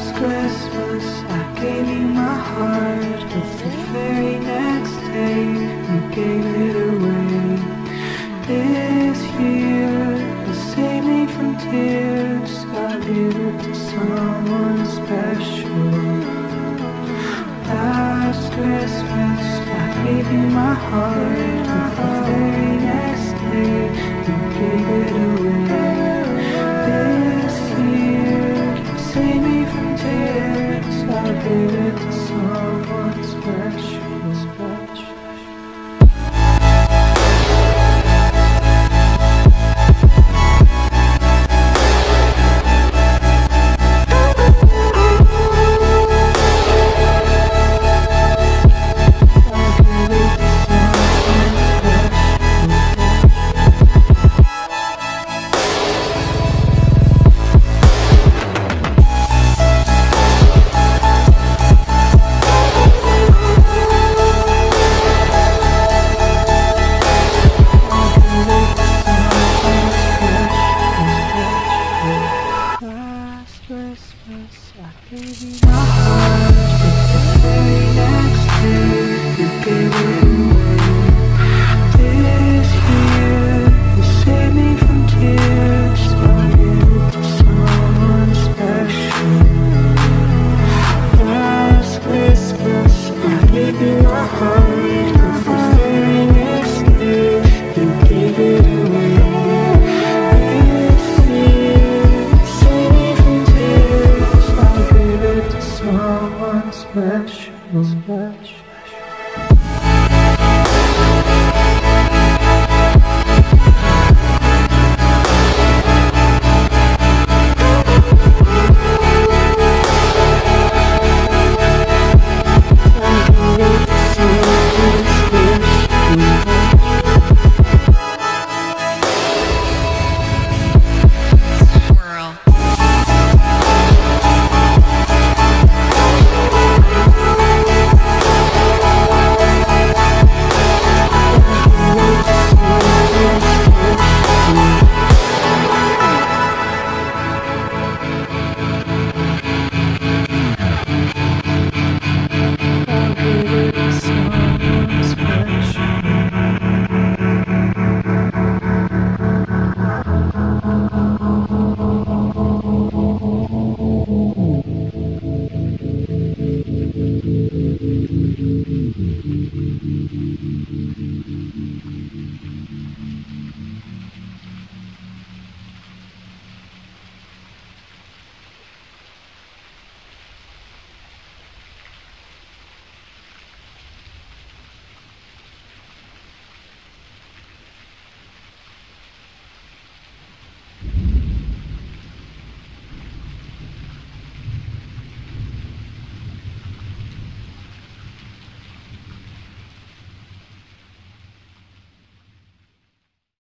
Last Christmas I gave you my heart, but the very next day you gave it away. This year you saved me from tears, I gave it to someone special. Last Christmas I gave you my heart, but the